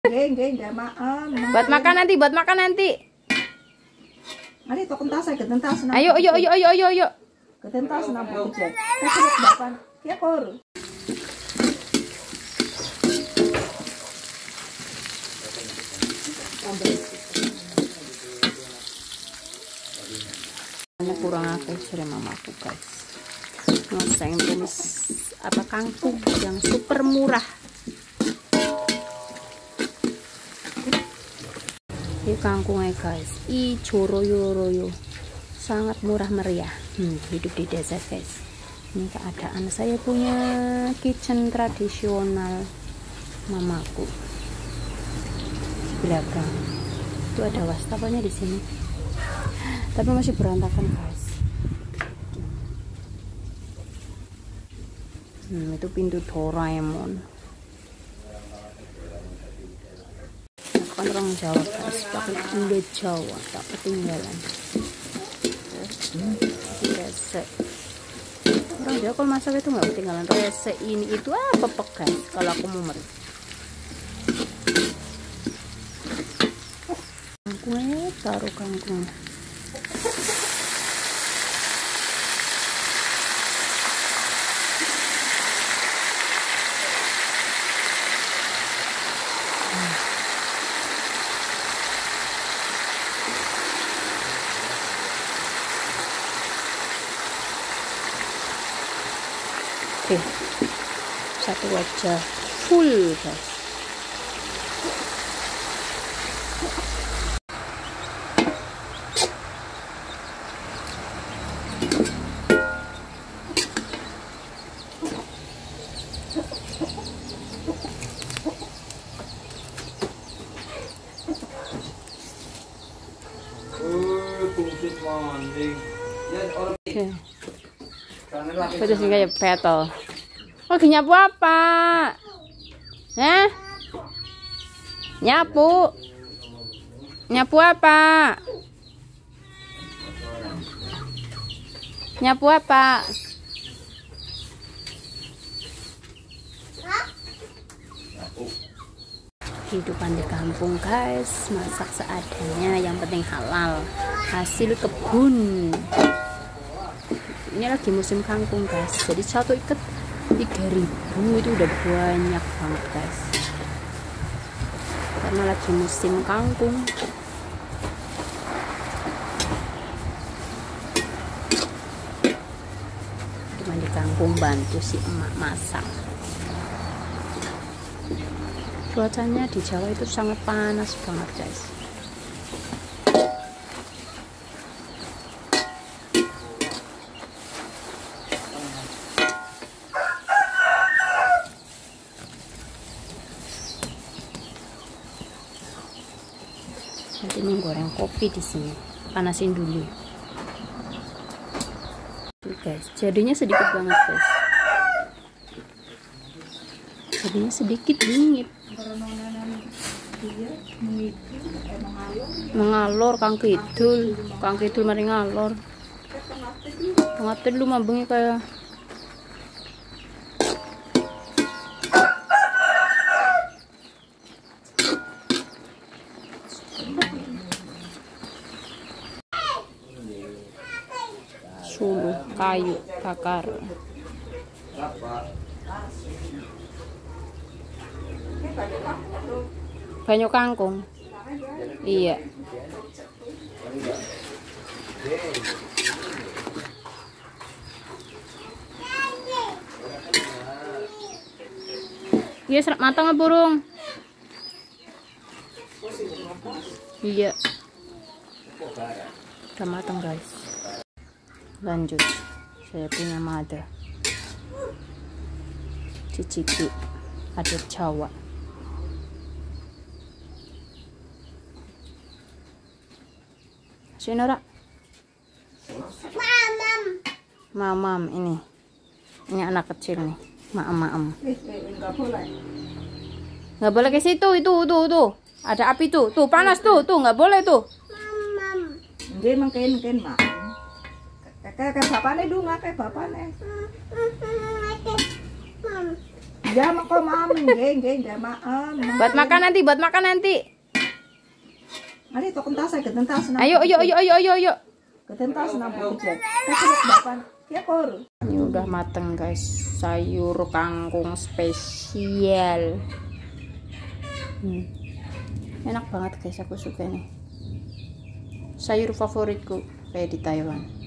Nggih, maaf. Buat makan nanti, buat makan nanti. Mari to kentas saya ketentas. Ayo. Ketentas nang bujang. Kasih bapan. Ya kor. Kurang aku sering mamaku guys. Ngoseng tumis apa kangkung yang super murah. Ini kangkungnya guys, ijo royo sangat murah meriah. Hidup di desa guys. Ini keadaan saya punya kitchen tradisional mamaku di belakang. Itu ada wastafelnya di sini, tapi masih berantakan guys. Itu pintu Doraemon. Kan orang Jawa guys, pakai Indo Jawa, tak ketinggalan. Resek. Orang Jawa kalau masak itu nggak ketinggalan resek. Ini itu apa guys? Kalau aku mau meri. Kangkungnya taruh kangkung. Oke, satu wajah full guys. Oke. Itu sih kayak petal. Lagi nyapu apa? Nyapu. Nyapu apa? Nyapu apa? Kehidupan di kampung guys, masak seadanya, yang penting halal, hasil kebun. Ini lagi musim kangkung guys, jadi satu ikat 3.000 itu udah banyak banget guys, karena lagi musim kangkung. Cuma di kampung bantu si emak masak. Cuacanya di Jawa itu sangat panas banget guys. Nanti menggoreng kopi di sini, panasin dulu. Tuh guys, jadinya sedikit banget guys. Jadinya sedikit bingit. Mengalor Kang Kidul mari ngalor. Ngatir lu mambengnya kayak suluh kayu bakar. Banyak kangkung. Iya. Iya, matang burung. Iya. Udah matang guys. Lanjut. Saya punya mada. Cicipi adat Jawa. Sini Nora. Mamam ini anak kecil nih. Maam. Nggak boleh ke situ, itu ada api tuh panas tuh nggak boleh tuh. Nggih mungkin mak. Kayak bapane dunga kayak bapane. Ya mak kok mamen nggih maem. Buat makan nanti, buat makan nanti. Mari to kentas saya kentas. Ayo. Kentas nang pucet. Kasih bapan. Ya kor. Ini udah mateng guys, sayur kangkung spesial. Enak banget guys, aku suka nih. Sayur favoritku kayak di Taiwan.